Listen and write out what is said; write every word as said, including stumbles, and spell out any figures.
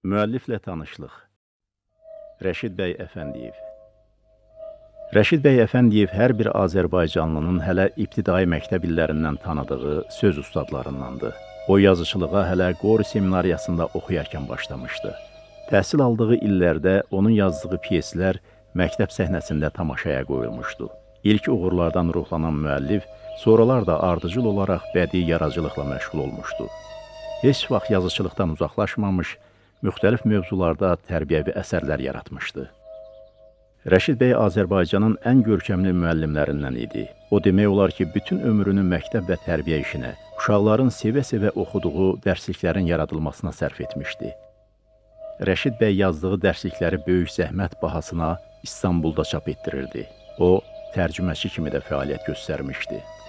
Müəlliflə tanışlıq. Rəşid bəy Əfəndiyev. Rəşid bəy Əfəndiyev hər bir Azərbaycanlının hələ ibtidai məktəb illərindən tanıdığı söz ustadlarındandır. O yazıçılığa hələ Qori seminariyasında oxuyarkən başlamışdı. Təhsil aldığı illərdə onun yazdığı pyeslər məktəb səhnəsində tamaşaya qoyulmuşdu. İlk uğurlardan ruhlanan müəllif, sonralar da ardıcıl olaraq bədii yaradıcılıqla məşğul olmuşdu. Heç vaxt yazıçılıqdan uzaqlaşmamış, müxtəlif mövzularda tərbiyəvi əsərlər yaratmışdı. Rəşid bəy Azərbaycanın ən görkəmli müəllimlərindən idi. O demək olar ki, bütün ömrünü məktəb və tərbiyə işinə, uşaqların sevə-sevə oxuduğu dərsliklərin yaradılmasına sərf etmişdi. Rəşid bəy yazdığı dərslikləri böyük zəhmət bahasına İstanbulda çap etdirirdi. O, tərcüməçi kimi də fəaliyyət göstərmişdi.